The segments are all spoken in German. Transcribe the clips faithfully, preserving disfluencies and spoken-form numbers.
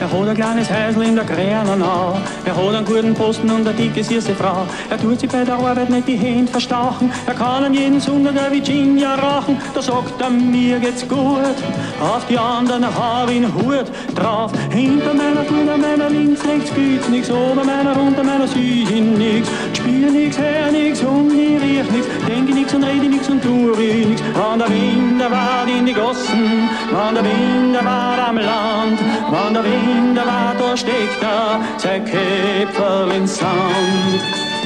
Er hat ein kleines Häusl in der Gränenau. Er hat einen guten Posten und eine dicke, süße Frau. Er tut sich bei der Arbeit nicht die Hände verstauchen. Er kann an jeden Sonntag ein Virginia rauchen. Da sagt er, mir geht's gut. Auf die anderen hab ich einen Hut drauf. Hinter meiner, vorne meiner, links, rechts gibt's nix. Ober meiner, unter meiner sieh ich nix. Spiel nix, hör nix und ich riech nix. Denke nix und rede nix und tu ich nix. Wann der Wind der wart in die Gossen, wann der Wind der wart am Land, wann der Wind der wart, da steckt er sein Köpferl ins Sand.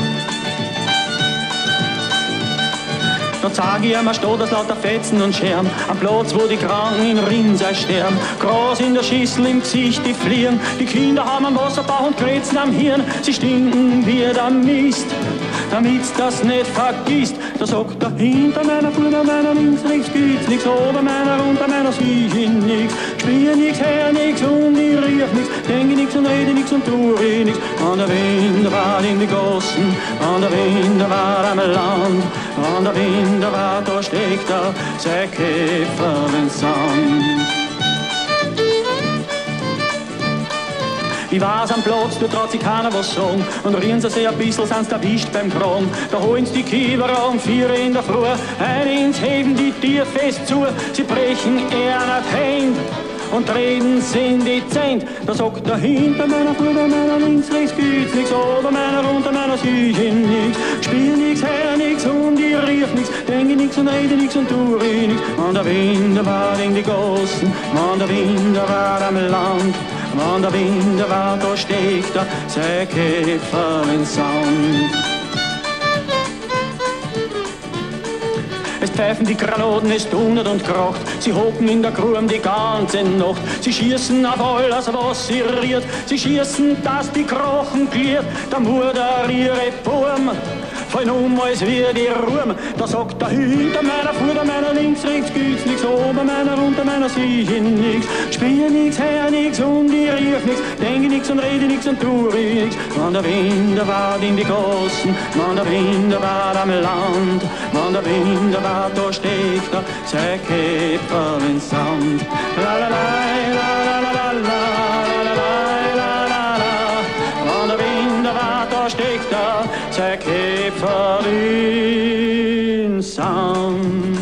Da zeig ich ihm, steht aus lauter Fetzen und Scherben, am Platz, wo die Kranken in Rinnsal sterben. Gras in der Schüssel, im Gesicht die Fliegen, die Kinder haben am Wasserbauch und Krätzen am Hirn. Sie stinken wie der Mist, damit's das nicht vergisst. Da sagt er, hinter meiner, vorne meiner, links, rechts gibt's nix. Ober meiner, unter meiner sieh ich nix. Spiel nix, hör nix und ich riech nix. Denke nix und rede nix und tu ich nix. An der Wind war in die Gossen, an der Wind war am Land, an der Wind war, da steckt er sein Köpferl ins Sand. Ich weiß am Platz, du traut sich keiner was sagen. Und rühren sie sich ein bisschen, sind's erwischt beim Kragen. Da holen's die Kieberer um vier in der Früh, ein ins Heben die Tier fest zu. Sie brechen er nicht Hand und treten sie in die Zent. Da sagt er, hinter meiner, vorne meiner, links, rechts gibt's nix. Ober meiner, unter meiner sieh ich nix. Spiel nix, hör nix und ich riech nix. Denke nix und rede nix und tu ich nix. Wann der Wind war in die Gossen, wann der Wind war am Land, wann der Wind war, da steckt er sein Köpferl ins Sand. Es pfeifen die Granaten, es donnert und kracht. Sie hocken in der Grube die ganze Nacht. Sie schießen auf alles, was sie rührt. Sie schießen, dass die Krochen gliert. Der Mutter ihre Burm fallen um, als wie die Ruhm. Da sagt er, hinter meiner, vorne meiner, links, rechts gibt's nix. Ober meiner, unter meiner sieh ich nix. Spiel nix, hör nix und ich riech nix. Denke nix und rede nix und tu ich nix. Wann der Wind wart in die Gossen, wann der Wind wart am Land, wann der Wind wart, da steckt er sein Köpferl ins Sand. La la la la la la la la la la. Wann der Wind wart, da steckt er sein Köpferl ins Sand.